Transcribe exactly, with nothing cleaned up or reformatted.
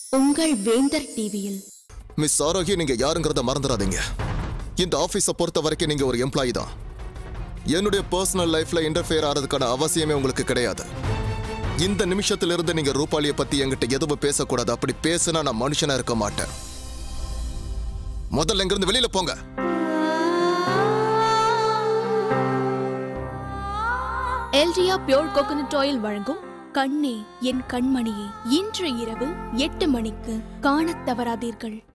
உங்கள் வேந்தர் டிவியில். மிஸ் ஆரோக்கிய நீங்க யாருங்கிறத மறந்துடாதீங்க. இந்த ஆபீஸை பொறுத்த வரைக்கும் நீங்க ஒரு எம்ப்ளாயி தான். என்னுடைய பர்சனல் லைஃப்ல இன்டர்ஃபியர் ஆகிறதுக்கான அவசியமே உங்களுக்கு கிடையாது. இந்த நிமிஷத்திலிருந்து நீங்க ரூபாலியை பத்தி என்கிட்ட எதுவும் பேசக்கூடாது. அப்படி பேசினா நான் மனுஷனா இருக்க மாட்டேன். முதல்ல இங்கிருந்து வெளியில போங்க. எல்டியா பியோர் கோகனட் ஆயில் வழங்கும் கண்ணே என் கண்மணியே இன்று இரவு எட்டு மணிக்கு காணத் தவறாதீர்கள்.